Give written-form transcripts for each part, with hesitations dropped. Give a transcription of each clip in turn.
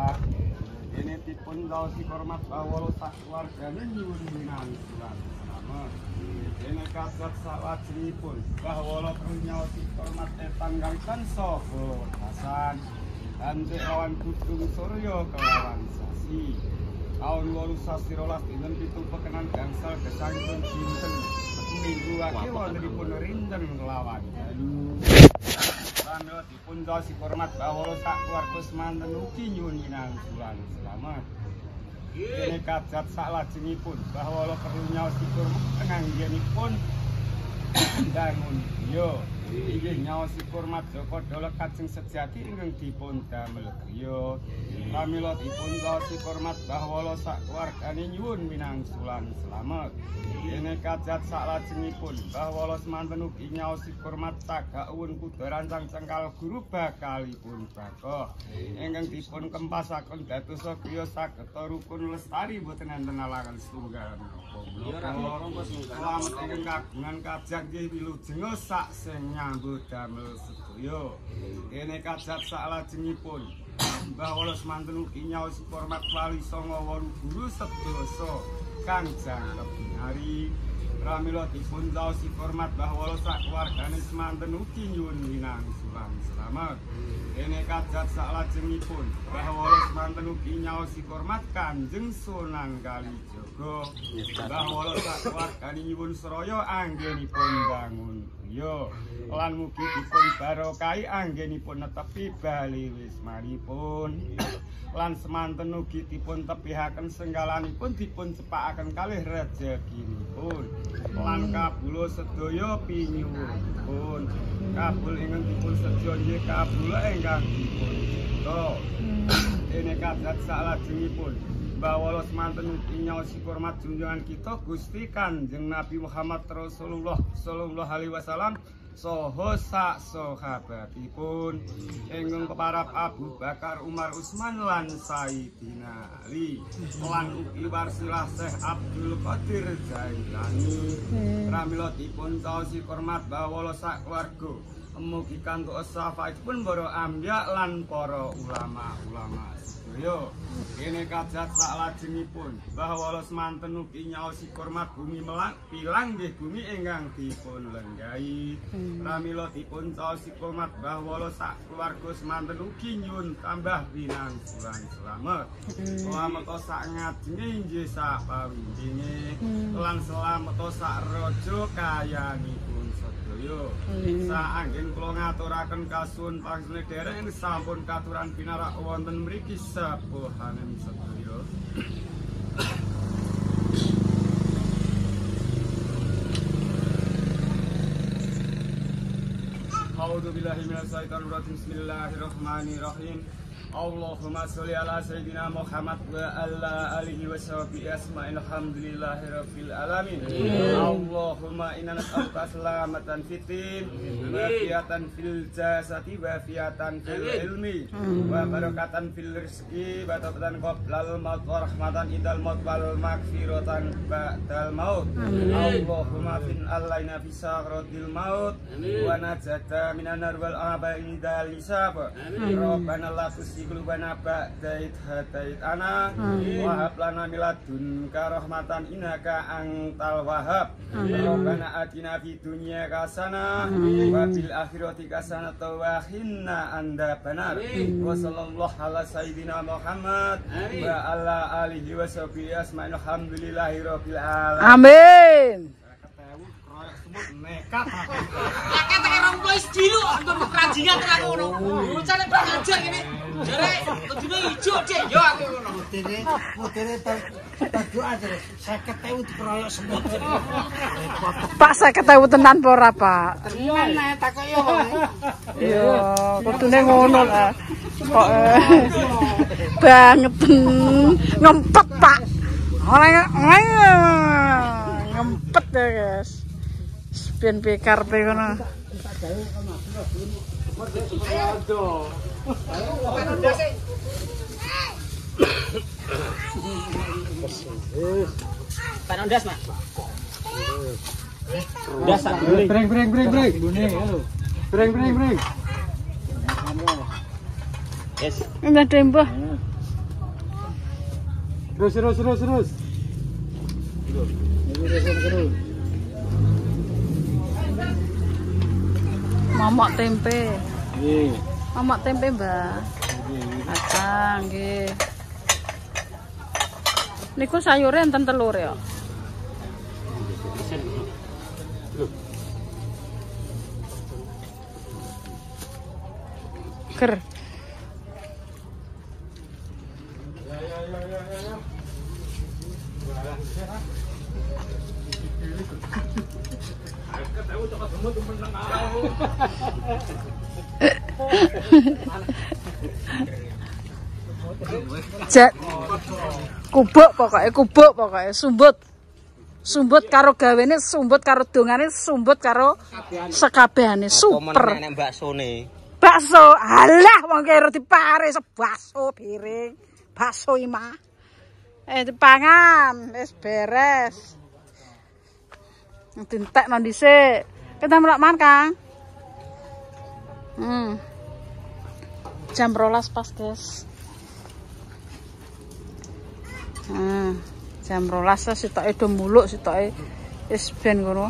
Ini dipun daosi hormat bawala sak keluargane nyuwun winangun selamat. Ini kasat salajengipun bawala nyaosi hormat tanggalkan saha Hasan Kanjeng lawan Kudung Surya kelawan Sasi. Taun 1812 dinten 7 pekenan gangsal gesangipun dinten minggu wage wontenipun rinten kelawan dalu. Pramila dipun daosi hormat bawala sak keluarga semanten ugi nyuwun winangun selamat. Ini kajat salajengipun bawala perlu nyaosi hormat penganggenipun dangun griya. Inggih nyaosi hormat Joko Dolek kajeng sejati ingkang dipun damel griya. Pramila dipun daosi hormat bawala sak keluargane nyuwun winangsulan selamat. Dene kajat salajengipun bawala semanten ugi nyaosi hormat Tagauwun Kuda Rancang Cengkal Guru bakalipun Bakoh ingkang dipun kempasaken dadosa griya sageta rukun lestari boten enten alangan setunggal menapa. Selamat ingkang kagungan kajat nggih wilujeng sak sing nyambut damel sedaya. Dene kajat salajengipun bawala semanten ugi nyaosi hormat Wali Songo Waru Guru sedasa kang jangkep binari. Pramila dipun daosi hormat bawala sak keluargane semanten ugi nyuwun winangsulan selamat. Dene kajat salajengipun bawala semanten ugi nyaosi hormat Kanjeng Sunan Kalijaga. Bawala sak keluargane nyuwun seraya anggenipun bangun griya lan mugi dipun barokahi anggenipun netepi bali wismanipun. Lan semanten ugi dipun tepihaken senggalanipun dipun cepakaken kalih rezekinipun. Lan kabula sedaya pinyuwunipun. Kabul ingkang dipun sedya nggih kabul ingkang dipun cipta. Dene kajat salajengipun bawala semanten ugi nyaosi hormat junjungan kita Gusti Kanjeng Nabi Muhammad Rasulullah sallallahu alaihi wasallam saha sak sahabatipun ingkang keparap Abu Bakar, Umar, Utsman lan Sayyidina Ali lan ugi warsilah Syekh Abdul Qadir Jailani. Pramila dipun daosi hormat bawala sak keluarga mugi kantuk syafaatipun para ambiya lan para ulama-ulama sedaya. Kene kajat salajengipun bawala semanten ugi nyaosi hormat bumi melak pilang nggih bumi ingkang dipun lenggahi. Pramila dipun daosi hormat bawala sak keluarga semanten ugi nyuwun tambah winangsulan selamat. Selamat sak ngajenge inggih sak pawinjinge lan selamat sak raja kayanipun sedaya. Saanggen kula ngaturaken kasuwun pangsane derek sampun katuran pinarak wonten mriki sapohaning sedaya. A'udzu billahi minasy syaithanir rajim. Bismillahirrahmanirrahim. Allahumma sholli ala sayyidina Muhammad wa ala alihi wa sahbihi asma'il hamdulillahirabbil alamin. Allahumma inna nas'aluka salamatan fitin wa fiatan fil jasadi wa fiatan fil ilmi wa barakatan fil rizqi wa tawbatan qoblal maut wa rahmatan idal maut wal maghfiratan ba'dal maut. Allahumma fin alaina fi sakratil maut wa najata minan nar wal abai dal hisab. Rabbana la qulubana ba'da idh hadaitana wa hab lana min ladunka rahmatan innaka antal wahhab. Rabbana atina fid dunya hasanah wa fil akhirati hasanah wa qina adzabannar. Wa sallallahu ala sayyidina Muhammad wa ala alihi wa sahbihi asma'il hamdulillahi rabbil alamin. Amin. Nekat tekan wis dilu untuk kerajingan tekan ngono. Bocane bak ngajar ngene. Jare tujune ijo, Cek. Yo aku ngono. Mudine doa jare 50.000 dikeroyok semut. Pak 50.000 tenan apa ora, Pak? Tenan nek takok yo. Yo, kudune ngono lah. Kok banget ngempet, Pak. Ora ngempet ya, guys. Ben pikar pe kono. Panondas, Mak. Ndas. Breng. Bune lho. Breng. Yes. Enggak tembah. Terus. Mamak tempe. Mamak tempe, Mbak. Kacang nggih. Niku sayure enten telur ya. Ker. Jet. Kubuk pokoknya sumbut karo gawene, sumbut karo dongane, sumbut karo sekabehane super. Nek baksone. Bakso, alah wong kira dipare bakso piring. Bakso ima. Dipangan, wis beres. Dintekno dhisik. Kita melok man, Kang. Jam 12 pas, guys. Jam 12 sitoke do muluk, sitoke wis ben ngono.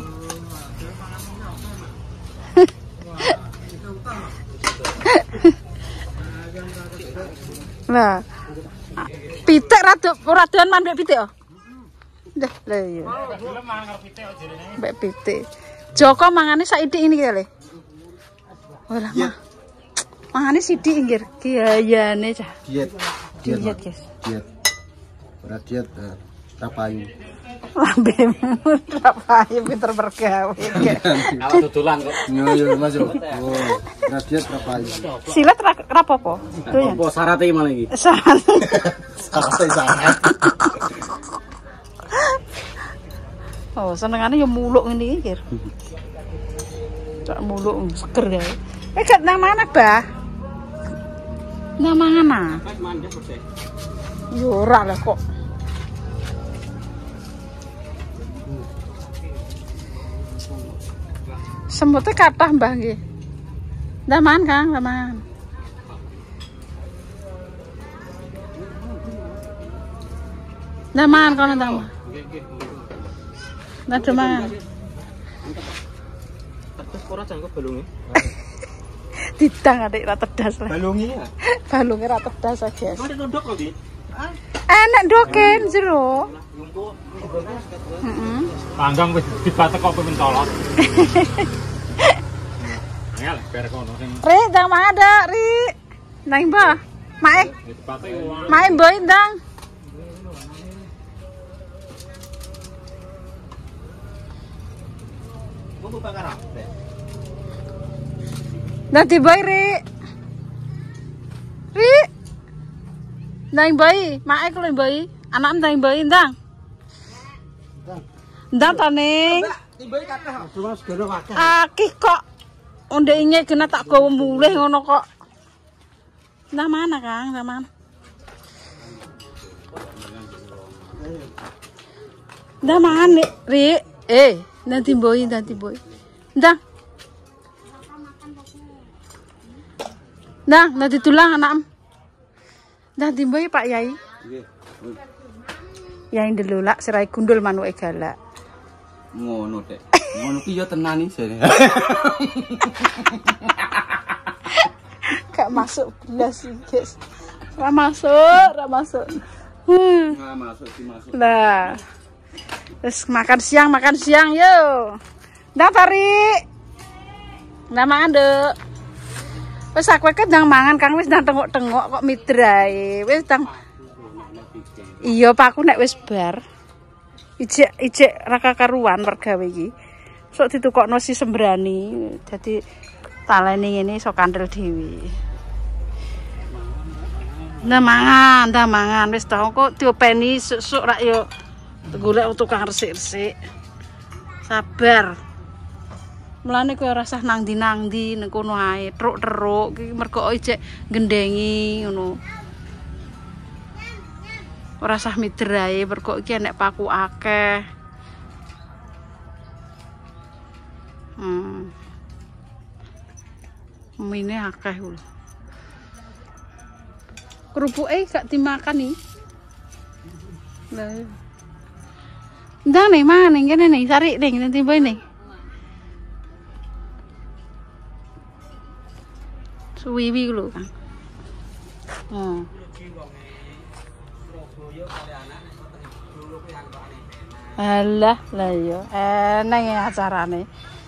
Lah. Pitik ora doan man mbek pitik oh. Dah, lah iya. Mbek pitik. Joko mangane saithik ini kali. Ora mah. Mangane sithik nggih. Gayane cah. Diet, guys. Diet. Ora diet, rapayu. Lambemu rapayu pinter bergawe. Awak dodolan kok. Yo masuk. Oh, ora diet rapayu. Silat rapopo? Doyan. Apa syarat iki malah iki? Syarat. Syarat. Oh, senengane ya muluk ngene iki, Kir. Cak muluk seger ya. Gak nang mana, Bah? Nang mana? Yo ora lah kok. Semute kathah, Mbah nggih. Ndak man, Kang, ndak man. Ndak man kono ndak man. Ndak man. Terus ora jangkep balunge. Ditang adik ra tedas lah. Balunge ya. Balunge ra tedas aja. Ada ndok kok, Di. Enak doken jero. Panggang wis dibatek kok pentolot. Angel ber kono sing. Ri, ndang ada, Ri. Nang Mbah. Mae. Dibatek Mae mbok ndang. Kok bakar apa? Nanti boy, Ri. Ndang bayi, mae kulo bayi. Anak ndang bayi ndang. Ndang ta ning. Timbake kathah. Cuma segoro akeh. Akih kok. Onde inge kena tak gawa mulih ngono kok. Ndah mana, Kang? Ndah mana? Ndah mana, Ri? Nanti boy. Ndang. Ndang, nanti tulang anak. Ndang timboy Pak Yai. Nggih. Yai ndelolak serai gundul manuke galak. Ngono, Dek. Ngono ki yo tenan iki jane. Gak masuk belas sih, guys. Ra masuk. Enggak masuk dimasuk. Lah. Terus makan siang yo. Ndak Tari. Ndak mangan, Dek. Wis aku iki ndang mangan Kang wis ndang tengok-tengok kok midrae. Wis ndang. Iya, Pak aku nek wis bar. Ijek ra kakaruan pergawe iki. Sok ditukokno si sembrani. Dadi talene ngene sok kandel dhewe. Ndak mangan wis tau kok diopeni suk rak yo golek tukang resik-resik. Sabar. Mulane kowe ora usah nang ndi ning kono ae, truk-teruk iki mergo ijek gendengi ngono. Ora usah mider ae mergo iki enek paku akeh. Mine akeh lho. Kerupuke gak dimakan nih. Lah. Ndang nih mana nih kene nih cari nih nanti boy nih. Suwi-wi lho, Kang. Alah, lah yo eneng ya acarane.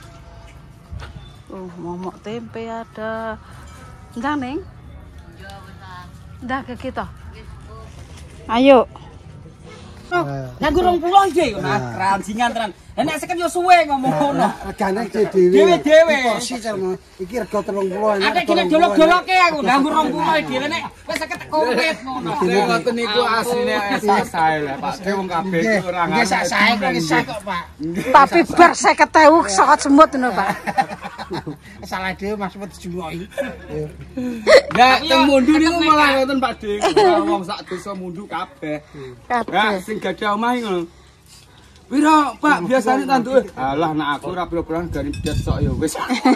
Momok tempe ada. Ndang ning? Ndang ke kita. Ayo. Nang gurung pulau iki kranjingan tenan. Nek seket yo suwe ngomong ngono. Regane dhewe. Dhewe. Porsi carno. Iki rega 30 enak. Ate kene dolok-doloke aku nang gurung pulau dhewe nek wis seket komplit ngono. Ngoten niku asline sae lah, Pak. Wong kabeh ora Nggih sak sae kok iso kok, Pak. Tapi bar 50.000 sokot semut ngono, Pak. Salah dhewe Mas Put dijungoki. Lah teng mundu niku malah ngoten Pak Dik. Wong sak desa mundu kabeh. Lah sing gadah omah ngono. Piro Pak biasane tanduke? Alah nek aku ora piro-piro gani bidet sok ya wis.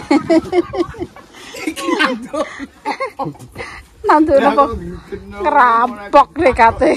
Iki nanduk. Nanduk kok ngerampok dekate.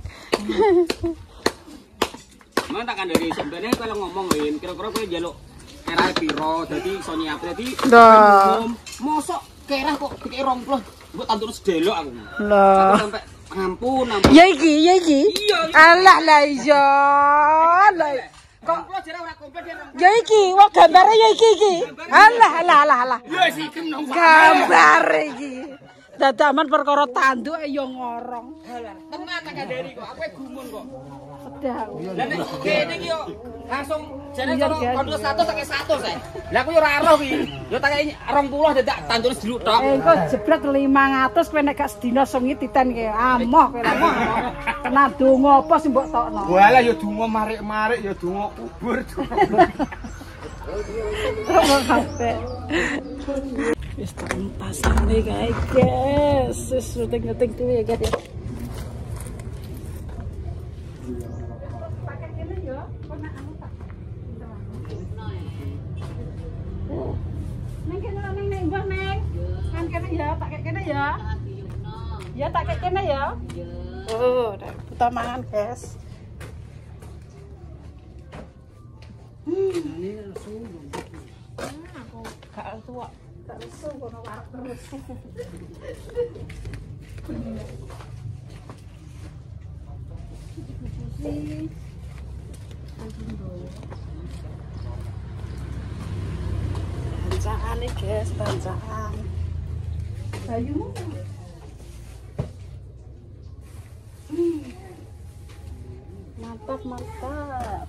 Mang tak kandhani sebenarnya kalau ngomong Win, kira-kira kowe njaluk kerahe piro dadi iso nyiapke dadi. Mosok kerah kok dikek 20 mbok tandur sedelok aku. Lah. Sampai ampun. Ya iki. Alah lah iya. Lah. Kok ya iki, wah gambare ya iki. Alah. Ya sikem nang Gambar iki. Dadaman perkara tanduk ya ngorong. tenan tak kandhani kok, aku gumun kok. Pedang. Lah nek kene iki yo langsung jane kono 100 tak 100 ae. Lah aku yo ora aruh iki. Yo tak 20 dadak tandur seduluk tok. Engko jebret 500 kowe nek gak sedina sungi titen ki. Amoh kowe lho. Kena donga apa sing mbok tokno. Walah ya donga marik-marik ya donga kubur. Terus kabeh. Wis pasane kae, guys. Wis ngeting-ngeting tuh ya, guys. Ya tak kayak kene ya. Oh, kita mangan, guys. Aku gak tua, gak lesu kono warek terus. Bancaan nih, guys, bancaan. Bayumu. Mantap.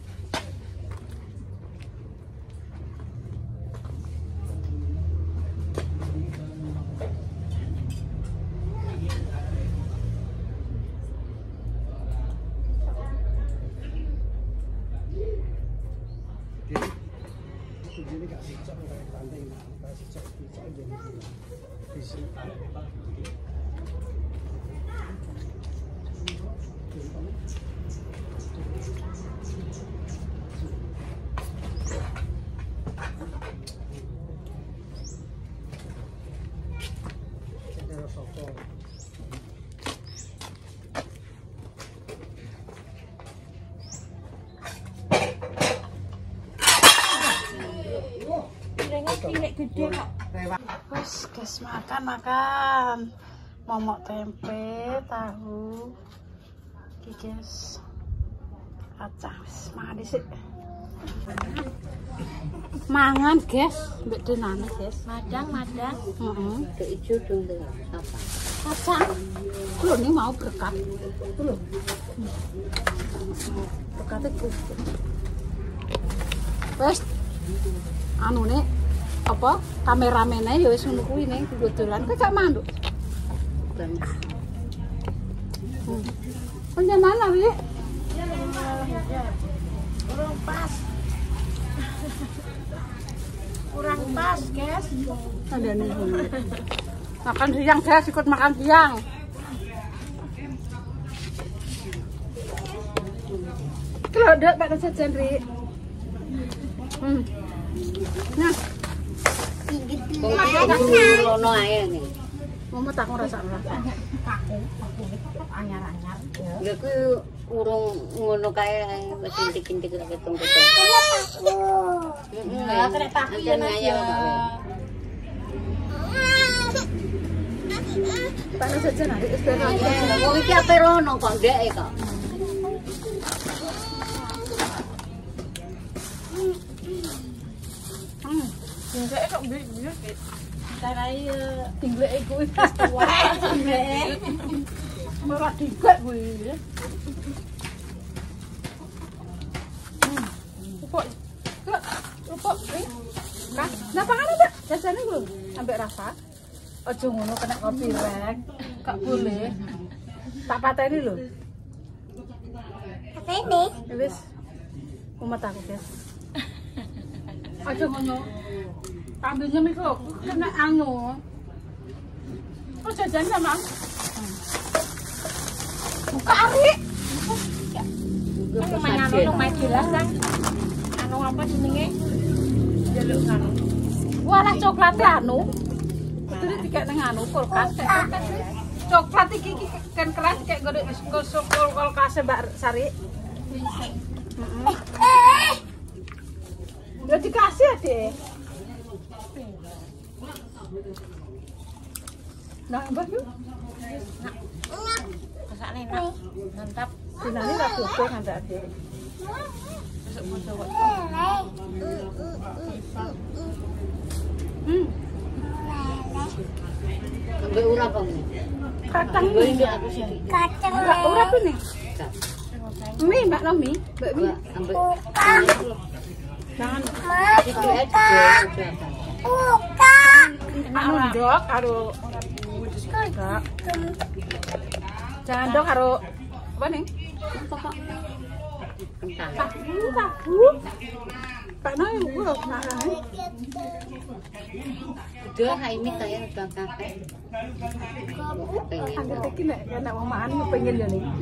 Wes guys, makan momok tempe tahu iki guys, kacang wis mangan dhisik. Mangan guys, mbek denane guys. Madang. Heeh. Dek ijo dong apa? Kacang. Lho ini mau berkat. Lho. Berkate kuku. Wes anune apa kameramene ya wis ngono kuwi ning dodolan kok gak manduk. Punya mana, Wi? Kurang pas, guys. Andane ngono. Makan siang, guys, ikut makan siang. Kelodok Pak Sajen, Ri. Nah. Ngono ae nih. Momot aku rasa. anyar-anyar ya. Lha kuwi urung ngono kae wis intik-intik lek ketong-ketong. Ya kena tahu ya Mas ya. Panas saja nanti istirahat. Wong iki ape rono kok ndeke kok. Ndeke kok mbek-mbek. Carai tingleke kuwi wis tuwa tingleke. Ora digek kuwi. Upok kan nah pangan Mbak jajane lho ambek Rafa aja ngono kena copyright gak boleh tak pateni lho pateni wis umat aku guys aja ngono ambilnya mikro kena anu kok jajan sama buka ari main gelas kan anu apa jenenge jaluk anu walah coklatnya anu kudu dikek nang anu kulkas coklat iki kan keras kayak gosok kulkas Mbak Sari ya dikasih ya deh nah mbak yuk masak enak mantap dinani ra dodo ngantek adek besok mojo kok Ambek ura kok. kacang Kacang. ura apa nih mie mbak no mie mbak mie Ambek jangan iki aja. anu ndok karo enggak jangan dok karo apa nih Kentang. tahu Pak Noy gua makan Udah ini saya udah kakek. angkat iki nek nek mau makan pengen ya nih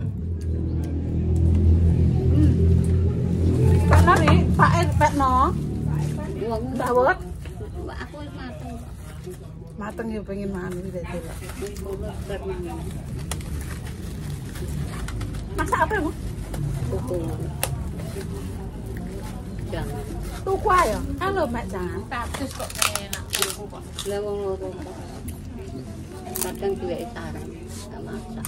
Pak Nari Pak No Wong dawet aku wis mateng. mateng ya pengen makan iki dadi masak apa Bu Kuku. Jangan. tuku ayo halo Mak jangan tatus kok enak tuku kok Lah wong loro. Kadang juga saran sama masak.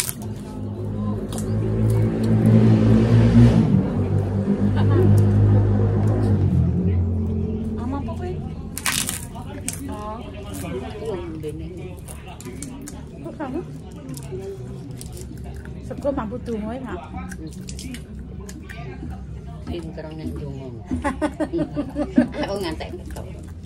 ama apa kowe oh Wong dene. kok kamu sego mampu dongo ya Mak Pinter nang dongo. Aku ngantek kok.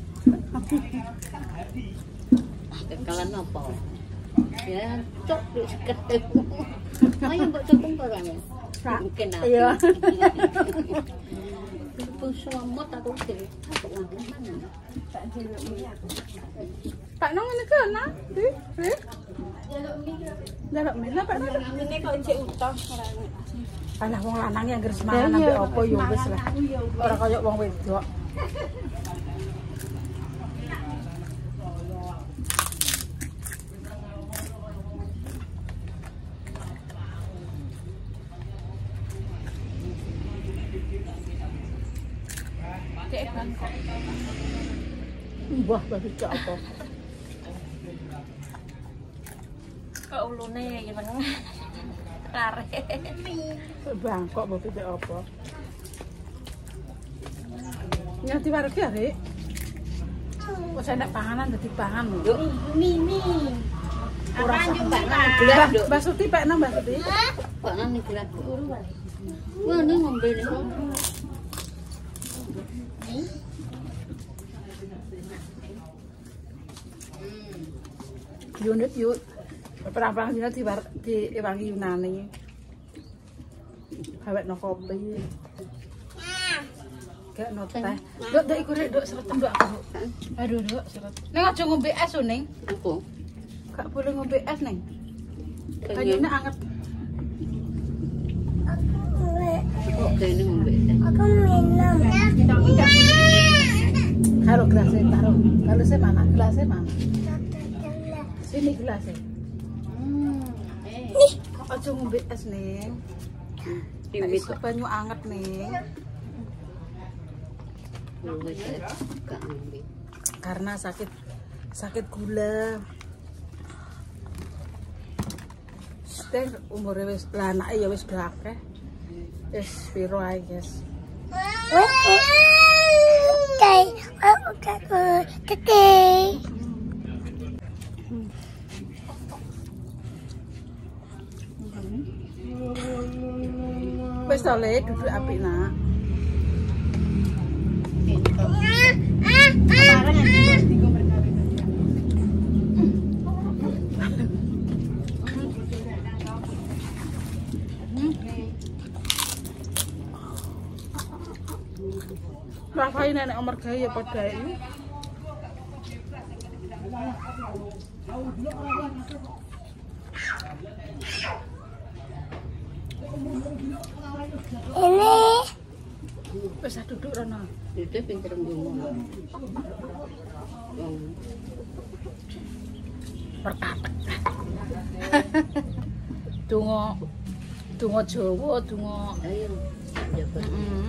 Kekalan apa? Ya, cok di sekedep. Ayo mbok cokong barang. Mungkin aku. iya Pun selamat aku dhewe. Aku ngomong mana? Pak Nong ini kena jaluk mie lah Pak Nong ini kok cek utuh alah wong lanang yang geus mangan ambek apa ya wis lah ora kaya wong wedok cek Bangkok mbah babi cek apa kok ulune gimana lare Bangkok babi cek apa nyati warga ya Rek kok saya nak panganan dadi pangan lho mimi ora Mbak nang gelas, Nduk. Mbak Suti Pak Nang Mbak Suti Kok nang gelas. Wah, ini ngombe nih. unit yuk perang-perang dina diwangi Yunani gawek no kopi gak no teh dok dek iku rek dok seret dok aku aduh dok seret neng aja ngombe es lho neng Aku. gak boleh ngombe es neng kayaknya anget Kok ini ngombe. taruh gelasnya taruh gelasnya mana sini gelasnya Aja ngombe es ning. Diwit Nek banyu anget ning. wis gak ngombe. Karena sakit gula. Seteng umure wis lah anake ya wis akeh. Wis piro ae, guys. Wis to Le, duduk apik nak. Rasain nenek omar gawe ya padha iki. Wis duduk rono. Itu pinter ngomong. Perkatek. Donga Jawa, donga. Ayo, jabat.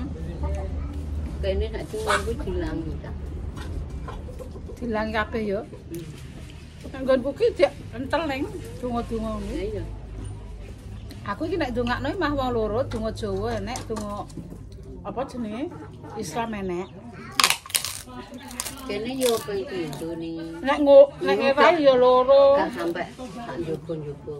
Kene nek cuma ku dilangi ta. Dilang kabeh ya. Nggonku ki dik entel ning donga-donga ngono. Ayo. Aku iki nek ndongakno mah wong loro, donga Jawa enek, donga apa jenenge? Islam enek. Kene yo apa itu nih. Nek ngewae ya loro. Gak sampai tak njupun-njupun.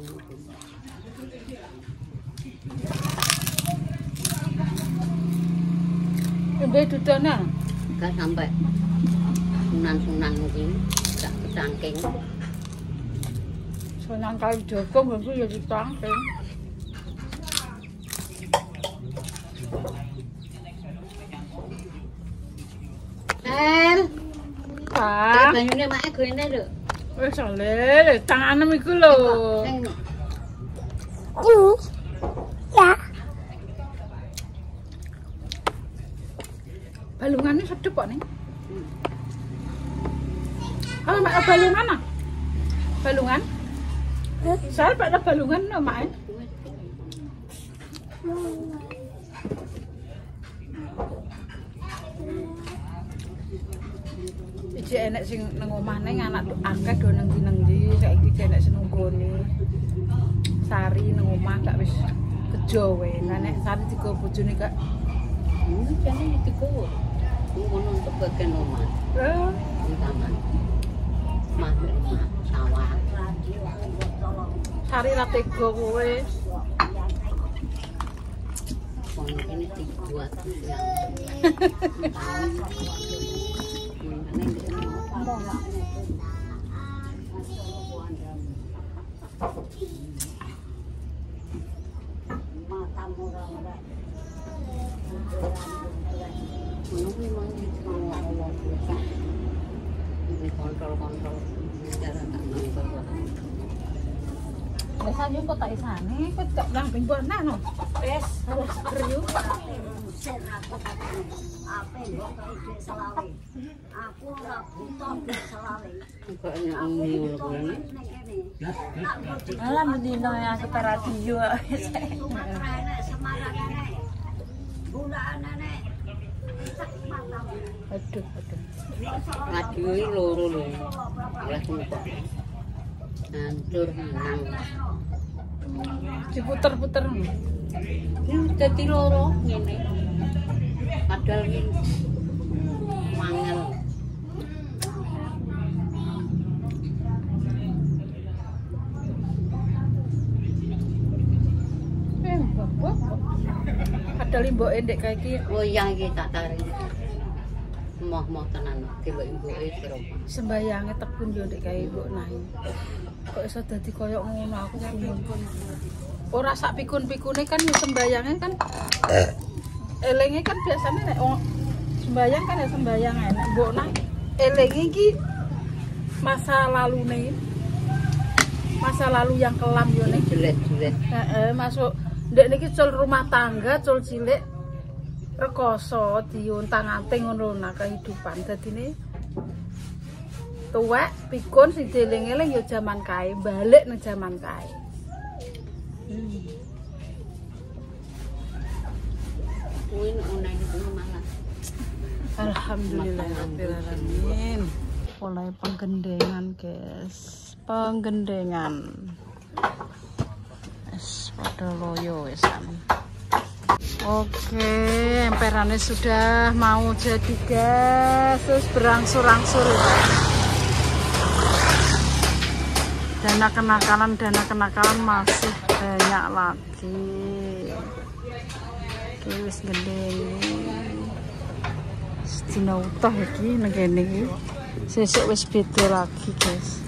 Embe dudana. Gak sampai sunan-sunan mungkin gak ketangking. Sunan Kalijaga nggonku ya ditangking. Pak, Banyune mak gone lho. wis le tanganem iku lho. Balungane sedep kok ning. Ah, mak balungan ah. Balungan? Saya pada balungan no, mak. Iki enek sing nang omah ning anak akeh do nang ndi saiki enek sing nunggone. Sari nang omah gak wis bejo wae. Nek Sari digo bojone gak. Jane dikowo. Ngono untuk bagian omah. Di taman. Mah sawah. Sari ra tega kowe. Wong ini dibuat. Kontrol cara tak nonton. Wis ayo kok tak isane, kok gak nang bengkona no. Wis, harus seger yo. Aku ora butuh selawe. Kok nyanyi ngono kuwi. Alam dino yang ke radio. Semarang enek. Bulan enek. Aduh. Radio iki loro lho. Oleh kok. Hancur nang. Diputer-puter. Ini dadi loro ngene. Padahal iki mangel. Padahal mboke ndek kae iki Oh iya iki tak tarik. Moh-moh tenan delok imbuke sira. sembayange tebun yo ndek kae mbok nahi. Kok iso dadi koyo ngono aku bingung. Ora sak pikun-pikune kan yo sembayange kan. Elinge kan biasanya nek sembayang kan ya sembayang enak. Mbok nang elinge iki masa lalune. Masa lalu yang kelam yo nek Jelek-jelek. masuk ndek niki cul rumah tangga, cul cilik rekoso diuntang-anting ngono nah kehidupan. Dadine tuwek pikun sing dieling-eling ya jaman kae, balik nang jaman kae. Kuwi online itu malah. Alhamdulillahirrahmanirrahim. Mulai penggendengan guys, penggendengan. Es pada loyo wesan. Oke, emperannya sudah mau jadi guys, terus berangsur-angsur ya. Dana kenakalan masih banyak lagi. Oke, wis gendeng. Dina utuh iki nang kene iki. Sesuk wis beda lagi, guys.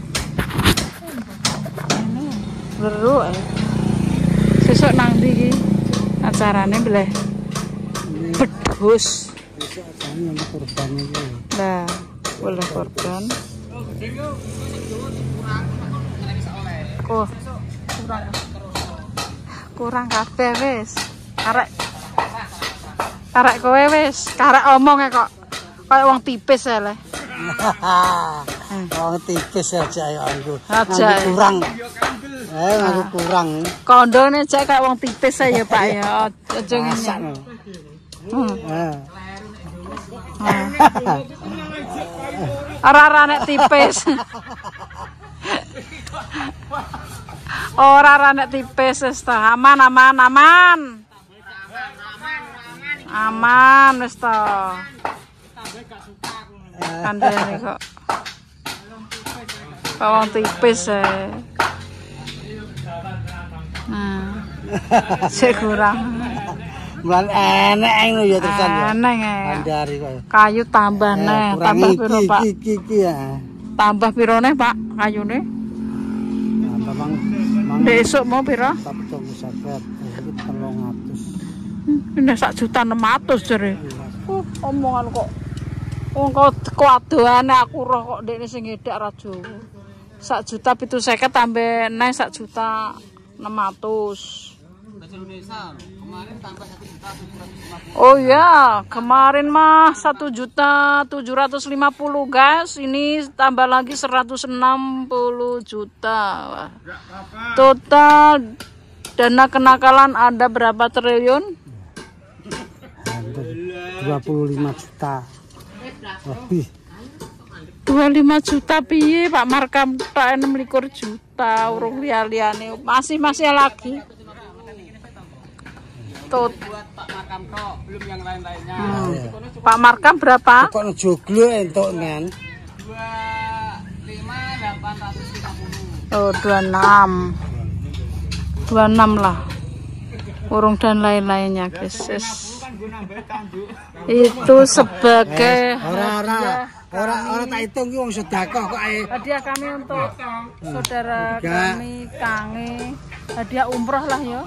Ini weru ae. Sesuk nang ndi iki? Acarane bleh. Bedhus. Besok acarane yang korban iki. Lah, boleh korban. Kok kurang kabeh wis. Karek kowe wis, karek omong kok. Kayak wong tipis ya le. Wong tipis aja ya aku. Aja Kurang. Aku kurang. Kondone cek kayak wong tipis ya Pak ya. Aja ngene. Ora nek tipis. Ora nek tipis wis ta. Aman. Aman wis ta. Kandhane kok. Wong tipis ya. Nah. Sik kurang. Bulan enek ngono ya terusan ya. Enek ya. Andari kok. Kayu tambah neh, tambah piro Pak? Iki ya. Tambah piro neh Pak kayune? Memang Besok mau piro? tak tunggu sabar. Iki 300. Ini 1.600.000 jare. Omongan kok. Wong kok adoane aku roh kok ndekne sing ngedak ra Jawa. 1.750.000 tambah neh 1.600.000. Kemarin tambah 1.750.000. Oh ya, kemarin mah 1.750.000 guys. Ini tambah lagi 160 juta. Wah. Total dana kenakalan ada berapa triliun? 25 juta. Lebih. 25 juta piye Pak Markam tak 26 juta urung liya-liyane masih lagi. Tot Buat Pak Markam kok, belum yang lain-lainnya. Pak Markam berapa? Kok joglo entuk men. 25.850. Oh 26 lah. Urung dan lain-lainnya guys. Itu sebagai Ora tak hitung ki wong sedekah kok ae. hadiah kami untuk saudara kami Kange. Hadiah umroh lah ya.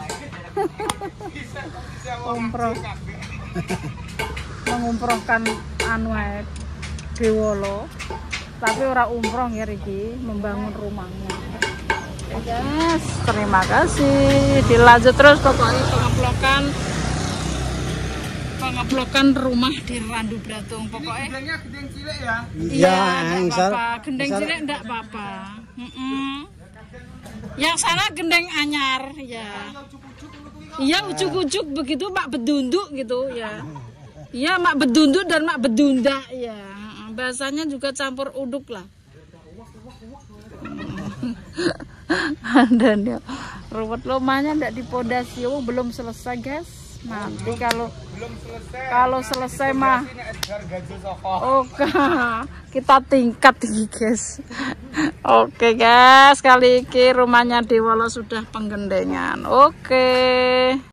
Umroh. Mengumrohkan anu ae Dewolo. Tapi ora umroh ya iki, membangun rumahnya. Yes, terima kasih. Dilanjut terus pokoknya pengeplokan rumah di Randu Bratung pokoknya. Gendeng cilik ya. Iya, enggak apa-apa. Gendeng cilik enggak apa-apa. Yang sana gendeng anyar ya. Iya, ujuk-ujuk begitu Mak Bedunduk gitu ya. Iya, Mak Bedunduk dan Mak Bedunda ya. Bahasanya juga campur uduk lah. Dan ya, ruwet rumahnya enggak dipondasi, belum selesai guys. Nanti kalau selesai mah oke kita tingkat tinggi guys. Oke guys, kali ini rumahnya Dewolo sudah penggendengan. Oke.